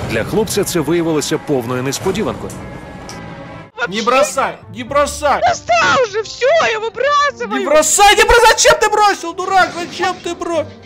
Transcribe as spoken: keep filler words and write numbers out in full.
Для хлопця це виявилося повною несподіванкою. Не бросай, не бросай! Достал уже, все, я выбрасываю! Не бросай, не бросай! Зачем ты бросил, дурак? Зачем ты бросил?